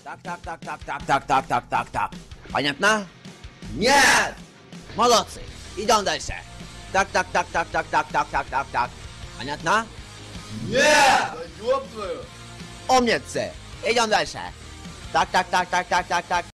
Так. Понятно? Нет! Молодцы! Идем дальше. Так. Понятно? Нет! Да ёб твою! Умницы! Идем дальше. Так.